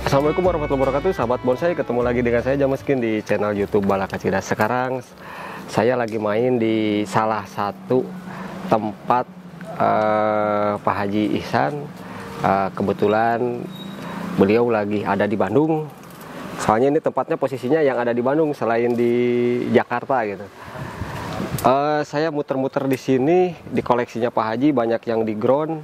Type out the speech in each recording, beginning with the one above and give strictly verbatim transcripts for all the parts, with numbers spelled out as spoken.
Assalamualaikum warahmatullahi wabarakatuh, sahabat bonsai. Ketemu lagi dengan saya Jamaskin di channel YouTube Balakacida. Sekarang saya lagi main di salah satu tempat uh, Pak Haji Ihsan. uh, Kebetulan beliau lagi ada di Bandung. Soalnya ini tempatnya posisinya yang ada di Bandung selain di Jakarta gitu. Uh, saya muter-muter di sini di koleksinya Pak Haji, banyak yang di ground.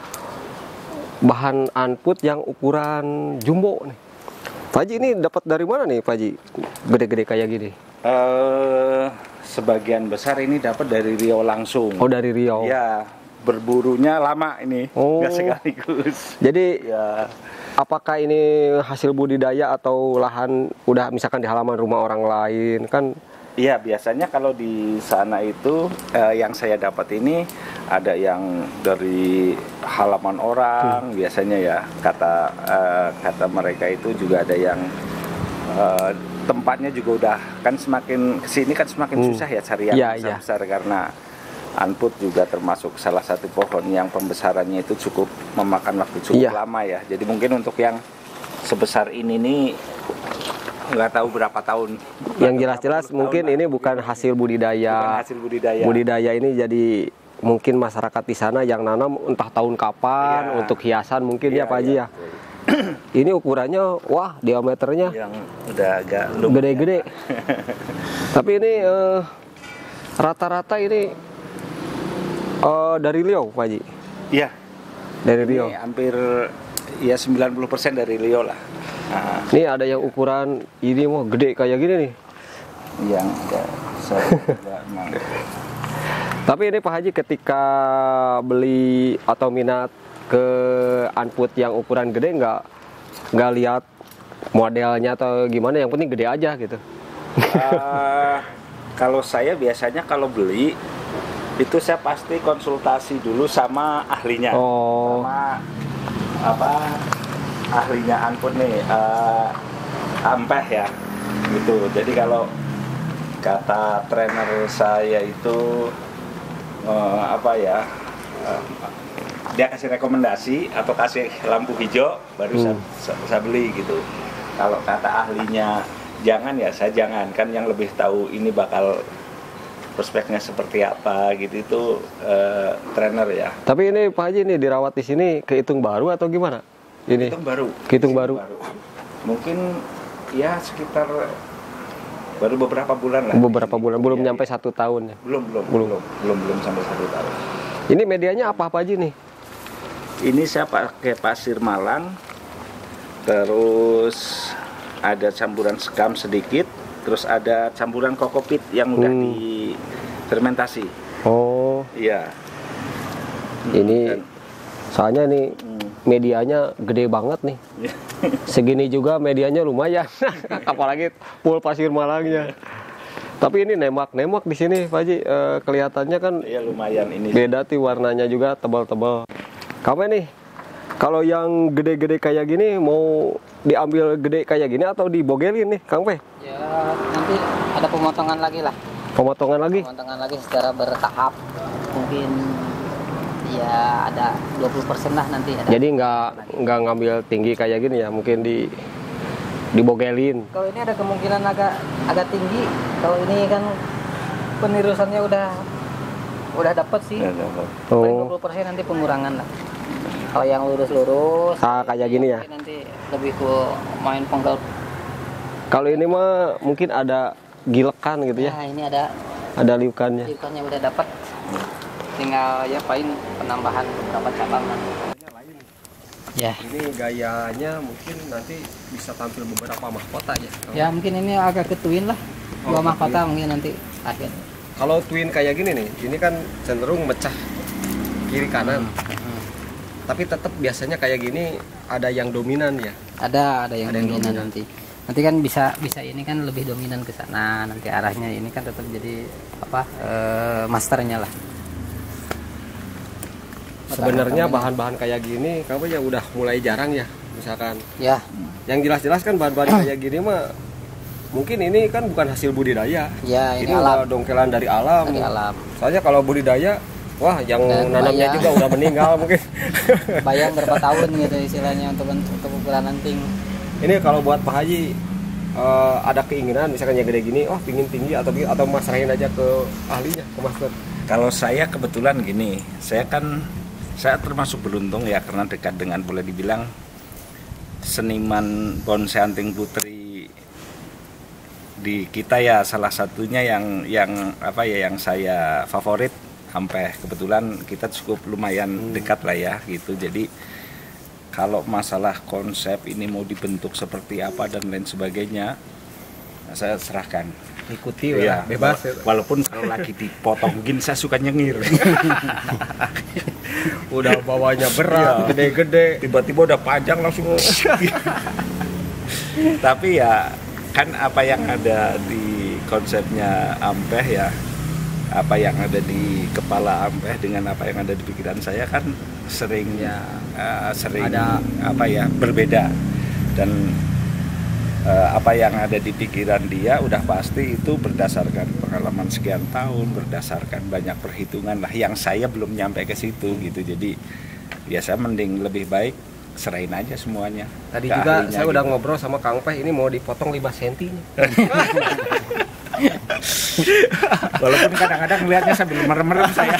Bahan anput yang ukuran jumbo nih. Pak Haji, ini dapat dari mana nih Pak Haji? Gede-gede kayak gini. Uh, sebagian besar ini dapat dari Riau langsung. Oh, dari Riau. Ya, berburunya lama ini, oh. nggak sekaligus. Jadi ya. Apakah ini hasil budidaya atau lahan udah misalkan di halaman rumah orang lain kan? Iya, biasanya kalau di sana itu eh, yang saya dapat ini ada yang dari halaman orang, hmm. biasanya ya kata eh, kata mereka itu juga ada yang eh, tempatnya juga udah kan semakin kesini kan semakin hmm. susah ya cari yang ya, besar-besar ya. Karena anput juga termasuk salah satu pohon yang pembesarannya itu cukup memakan waktu cukup ya. lama ya. Jadi mungkin untuk yang sebesar ini nih nggak tahu berapa tahun. Yang jelas-jelas mungkin tahun, ini bukan hasil budidaya. Bukan hasil budidaya. Budidaya ini jadi mungkin masyarakat di sana yang nanam entah tahun kapan ya. Untuk hiasan mungkin ya, ya Pak Haji ya. Ini ukurannya wah diameternya yang udah agak gede-gede. Tapi ini uh, rata-rata ini uh, dari Riau Pak Haji. Iya. Dari Riau. Ini hampir ya sembilan puluh persen dari Riau lah. Nah, ini ada yang ukuran ini mau gede kayak gini nih. Yang enggak saya juga emang. Tapi ini Pak Haji ketika beli atau minat ke anput yang ukuran gede nggak nggak lihat modelnya atau gimana, yang penting gede aja gitu. Uh, kalau saya biasanya kalau beli itu saya pasti konsultasi dulu sama ahlinya. Oh. Sama apa? ahlinya anput nih, uh, ampeh ya gitu. Jadi kalau kata trainer saya itu uh, apa ya, uh, dia kasih rekomendasi atau kasih lampu hijau baru hmm. saya, saya beli gitu. Kalau kata ahlinya jangan, ya saya jangan, kan yang lebih tahu ini bakal prospeknya seperti apa gitu itu uh, trainer ya. Tapi ini Pak Haji ini dirawat di sini kehitung baru atau gimana? Ini hitung baru, hitung baru. baru, mungkin ya sekitar baru beberapa bulan lah. Beberapa bulan, belum ya, nyampe ya. satu tahun ya? Belum, belum, belum, belum, belum, belum sampai satu tahun. Ini medianya apa apa aja nih? Ini saya pakai pasir malang, terus ada campuran sekam sedikit, terus ada campuran kokopit yang udah hmm. difermentasi. Oh, iya. Ini Dan, soalnya nih medianya gede banget nih. Segini juga medianya lumayan. Apalagi full pasir malangnya. Tapi ini nembak-nembak di sini Pak Haji, e, kelihatannya kan ya lumayan ini. Beda sih warnanya juga, tebal-tebal. Kamu nih kalau yang gede-gede kayak gini mau diambil gede kayak gini atau dibogelin nih Kang Pe? Ya nanti ada pemotongan lagi lah. Pemotongan lagi? Pemotongan lagi secara bertahap. Mungkin ya ada dua puluh persen lah nanti ada. Jadi nggak nggak ngambil tinggi kayak gini ya, mungkin di dibogelin. Kalau ini ada kemungkinan agak agak tinggi. Kalau ini kan penirusannya udah udah dapat sih. Oh. Paling dua puluh persen nanti pengurangan lah. Kalau yang lurus-lurus ah, kayak gini ya. Nanti lebih ke main penggal. Kalau ini mah mungkin ada gilekan gitu ya. Nah, ini ada ada liukannya. Liukannya udah dapat. Tinggal ya paling penambahan beberapa cabang nanti. Ya. Ini gayanya mungkin nanti bisa tampil beberapa mahkota ya. Ya mungkin ini agak ke twin lah. Dua oh, mahkota twin. Mungkin nanti akhir. Kalau twin kayak gini nih, ini kan cenderung mecah kiri kanan. Hmm. Tapi tetap biasanya kayak gini ada yang dominan ya. Ada, ada yang, ada dominan, yang dominan nanti. Nanti kan bisa bisa ini kan lebih dominan ke sana. Nanti arahnya ini kan tetap jadi apa? E, masternya lah. Sebenarnya bahan-bahan kayak gini kamu ya udah mulai jarang ya, misalkan ya yang jelas-jelas kan bahan-bahan kayak gini mah mungkin ini kan bukan hasil budidaya ya, ini, ini alam. udah dongkelan dari alam. dari alam Soalnya kalau budidaya wah yang dan nanamnya bayang. juga udah meninggal mungkin bayang berapa tahun gitu istilahnya untuk untuk ukuran anting. Ini kalau buat Pak Haji uh, ada keinginan misalkan yang gede gini, oh pingin tinggi atau atau mas serahin aja ke ahlinya, ke master. Kalau saya kebetulan gini, saya kan saya termasuk beruntung ya karena dekat dengan boleh dibilang seniman bonsai anting putri di kita ya, salah satunya yang yang apa ya yang saya favorit. Sampai kebetulan kita cukup lumayan hmm. dekat lah ya gitu. Jadi kalau masalah konsep ini mau dibentuk seperti apa dan lain sebagainya, saya serahkan. Ikuti ya, bebas. Walaupun kalau lagi dipotong gini saya suka nyengir. Udah bawanya berat, gede-gede, ya, tiba-tiba udah panjang langsung. Tapi ya kan apa yang ada di konsepnya Ampeh ya, apa yang ada di kepala Ampeh dengan apa yang ada di pikiran saya kan sering ya uh, sering ada apa ya berbeda, dan uh, apa yang ada di pikiran dia udah pasti itu berdasarkan pengalaman sekian tahun, berdasarkan banyak perhitungan lah yang saya belum nyampe ke situ gitu. Jadi ya saya mending lebih baik serahin aja semuanya. Tadi juga saya gitu. Udah ngobrol sama Kang Peh, ini mau dipotong lima sentimeter. Walaupun kadang-kadang melihatnya sambil merem-merem saya.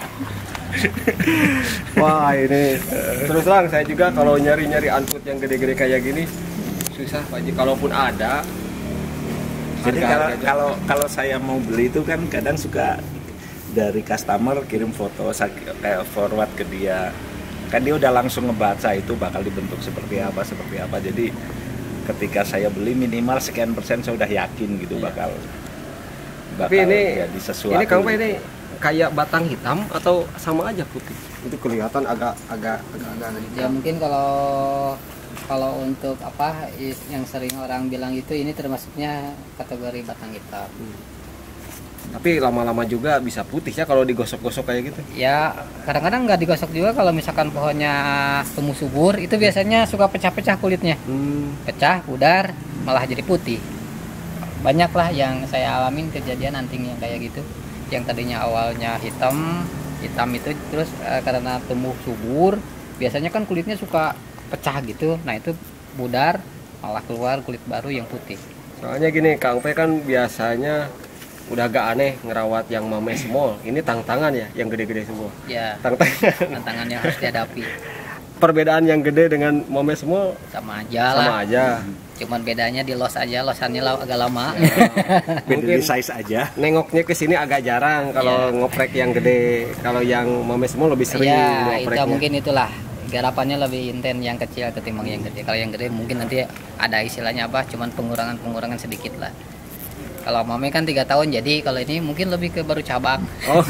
Wah ini terus terang saya juga kalau nyari-nyari anput yang gede-gede kayak gini susah Pak Haji, kalaupun ada. Jadi kalau kalau kalau saya mau beli itu kan kadang suka dari customer kirim foto, saya kayak forward ke dia. Kan dia udah langsung ngebaca itu bakal dibentuk seperti apa, seperti apa. Jadi ketika saya beli minimal sekian persen saya udah yakin gitu bakal. Tapi ini jadi sesuatu. Ini Kang Peh ini kayak batang hitam atau sama aja putih? Itu kelihatan agak agak agak agak hitam. Ya mungkin kalau kalau untuk apa yang sering orang bilang itu ini termasuknya kategori batang hitam. Hmm. Tapi lama-lama juga bisa putih ya kalau digosok-gosok kayak gitu. Ya kadang-kadang nggak digosok juga kalau misalkan pohonnya tumbuh subur itu biasanya suka pecah-pecah kulitnya. Hmm. Pecah, pudar, malah jadi putih. Banyak lah yang saya alamin kejadian anting yang kayak gitu, yang tadinya awalnya hitam hitam itu terus e, karena tumbuh subur biasanya kan kulitnya suka pecah gitu, nah itu pudar malah keluar kulit baru yang putih. Soalnya gini Kang Peh kan biasanya udah agak aneh ngerawat yang mame small, ini tantangan ya yang gede-gede semua ya, tantangan tantangan yang harus dihadapi. Perbedaan yang gede dengan mame small sama aja sama lah. aja Cuman bedanya di los aja, losannya agak lama. Ya, mungkin size aja. Nengoknya ke sini agak jarang kalau ya. Ngoprek yang gede. Kalau yang mame semua lebih sering ya, ngopreknya. Itu mungkin itulah garapannya lebih intens yang kecil ketimbang yang gede. Kalau yang gede mungkin nanti ada istilahnya apa, cuman pengurangan-pengurangan sedikit lah. Kalau mame kan tiga tahun, jadi kalau ini mungkin lebih ke baru cabang. Oh.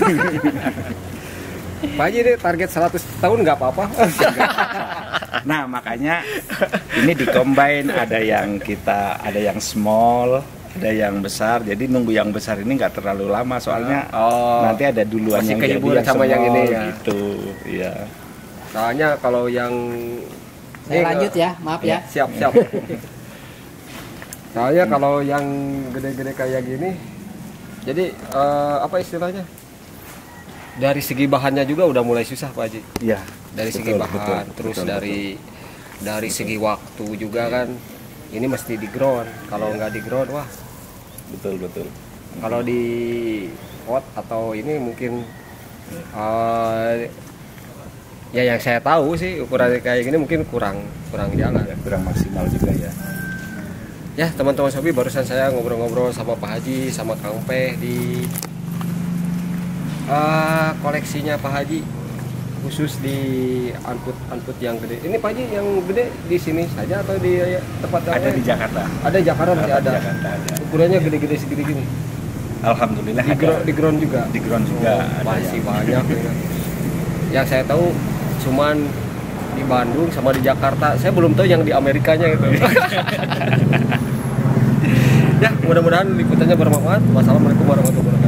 Pak Haji deh target seratus tahun nggak apa-apa. Nah makanya ini di-combine, ada yang kita ada yang small, ada yang besar. Jadi nunggu yang besar ini nggak terlalu lama soalnya oh, nanti ada duluan yang jadi yang sama small, yang ini ya. Gitu. Ya. Soalnya kalau yang saya lanjut ya, maaf ya. Siap siap. Soalnya hmm. kalau yang gede-gede kayak gini, jadi uh, apa istilahnya? Dari segi bahannya juga udah mulai susah Pak Haji. Iya. Dari betul, segi bahan, betul, terus betul, dari betul. dari segi waktu juga kan, ini mesti di ground. Kalau nggak di ground, wah. Betul betul. Kalau di pot atau ini mungkin, uh, ya yang saya tahu sih ukuran kayak gini mungkin kurang kurang jalan, ya, kurang maksimal juga ya. Ya teman-teman Sobi, barusan saya ngobrol-ngobrol sama Pak Haji, sama Kang Peh di Uh, koleksinya Pak Haji khusus di anput-anput yang gede. Ini Pak Haji yang gede di sini saja atau di ya, tempat ada di Jakarta? Ada di Jakarta masih ada. Jakarta ada. Ukurannya gede-gede segini gini. Alhamdulillah di, ada. Di ground juga. Di ground juga. Oh, masih yang... banyak. Ya. Yang saya tahu cuman di Bandung sama di Jakarta. Saya belum tahu yang di Amerikanya itu. Ya mudah-mudahan liputannya bermanfaat. Wassalamualaikum warahmatullahi wabarakatuh.